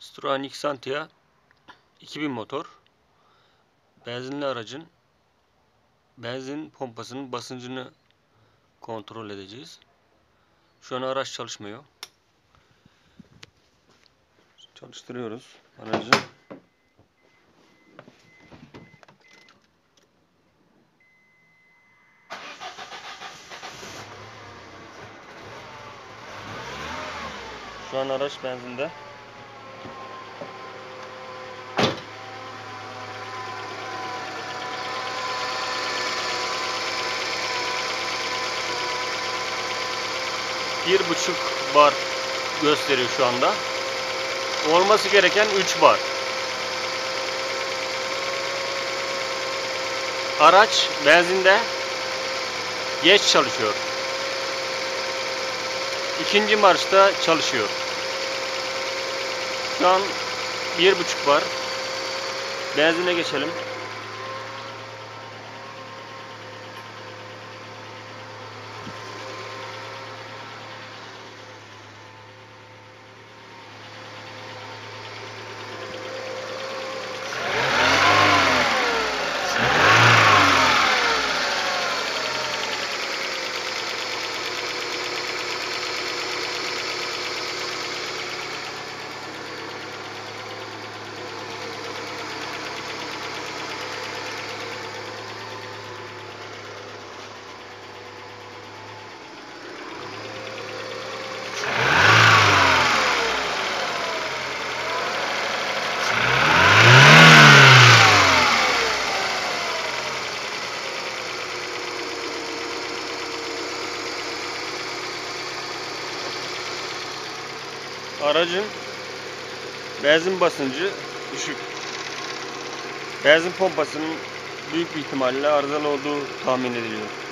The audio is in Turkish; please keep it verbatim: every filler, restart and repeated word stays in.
Citroen Xantia iki bin motor. Benzinli aracın benzin pompasının basıncını kontrol edeceğiz. Şu an araç çalışmıyor. Çalıştırıyoruz aracı. Şu an araç benzinde. Bir buçuk bar gösteriyor şu anda. Olması gereken üç bar. Araç benzinde geç çalışıyor. İkinci marşta çalışıyor. Şu an bir buçuk bar. Benzine geçelim. Aracın benzin basıncı düşük. Benzin pompasının büyük bir ihtimalle arızalı olduğu tahmin ediliyor.